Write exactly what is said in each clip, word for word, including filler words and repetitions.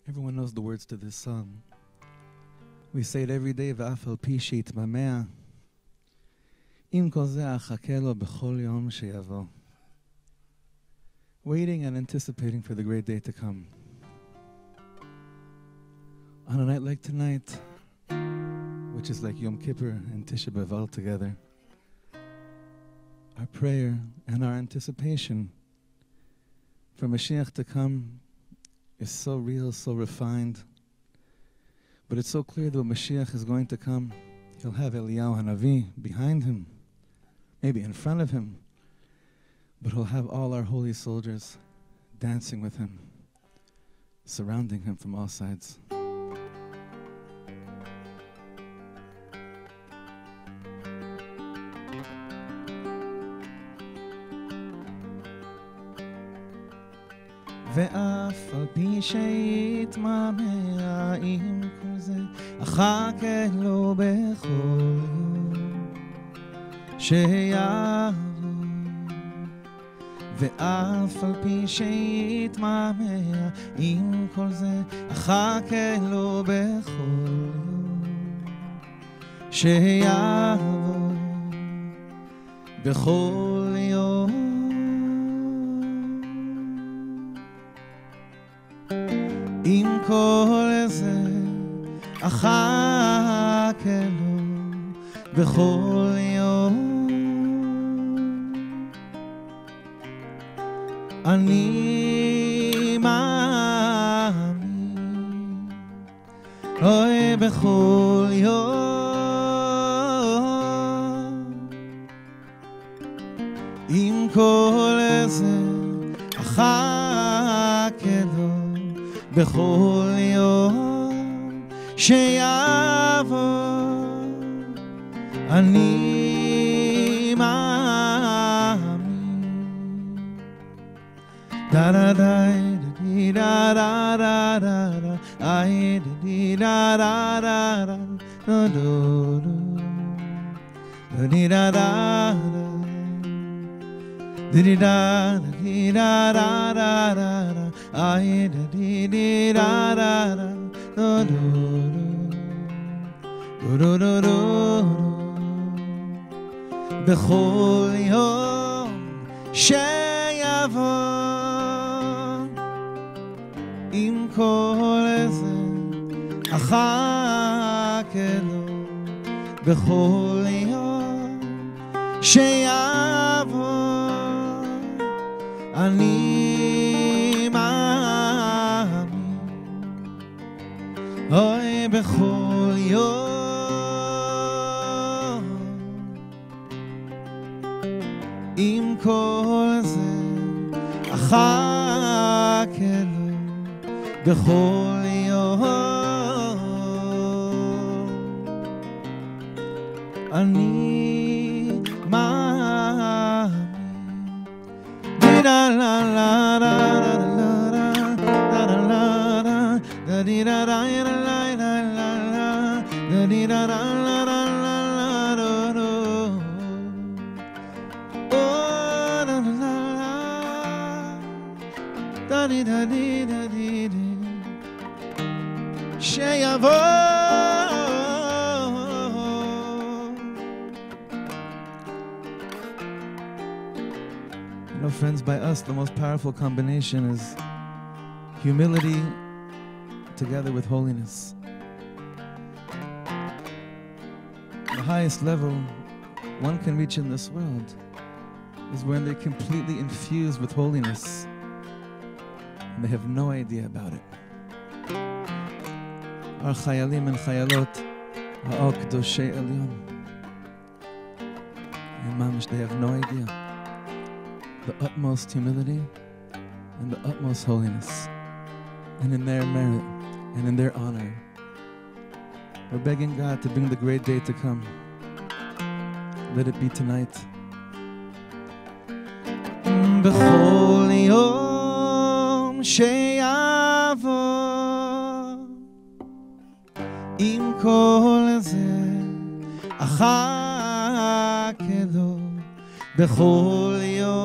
Everyone knows the words to this song. We say it every day, ואף על פי שיתממע, עם כל זה אחכה לו בכל יום שיבוא. Waiting and anticipating for the great day to come. On a night like tonight, which is like Yom Kippur and Tisha B'Av all together, our prayer and our anticipation for Mashiach to come is so real, so refined. But it's so clear that when Mashiach is going to come, he'll have Eliyahu Hanavi behind him, maybe in front of him, but he'll have all our holy soldiers dancing with him, surrounding him from all sides. ואף על פי שיתממע עם כל זה, אחכה לו בכל יום שיבוא. ואף על פי שיתממע עם כל זה, אחכה לו בכל יום שיבוא. בכל יום עם כל זה אחכה לו בכל יום. אני מאמין, אוי בכל יום עם כל זה אחכה לו בכל יום שיבוא. אני מאמין. da da da di da da da da da ay di da da da da do do do di da da di da di da da da da ay di di da da da do do do do do בכל יום שיבוא עם כל זה אחכה לו בכל יום שיבוא. אני מאמין, אוי בכל יום עם כל זה אחכה לו בכל יום. אני מאמין. דידה לה לה לה לה לה לה לה לה דידה לה לה לה לה לה דידה לה לה לה da da di da di di שיבוא. You know, friends, by us the most powerful combination is humility together with holiness. The highest level one can reach in this world is when they're completely infused with holiness and they have no idea about it. Our chayalim and chayalot are all kedoshei elyon. And mamish, they have no idea the utmost humility and the utmost holiness. And in their merit and in their honor, we're begging God to bring the great day to come. Let it be tonight. בכל יום שיבוא עם כל זה אחכה לו בכל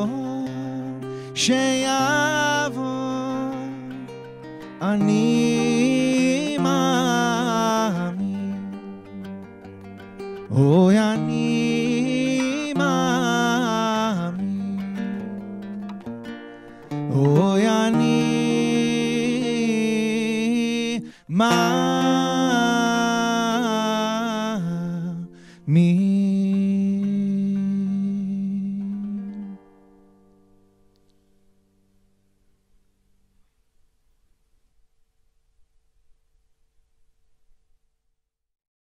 יום שיבוא. אני אוי אני מאמין, אוי אני מאמין.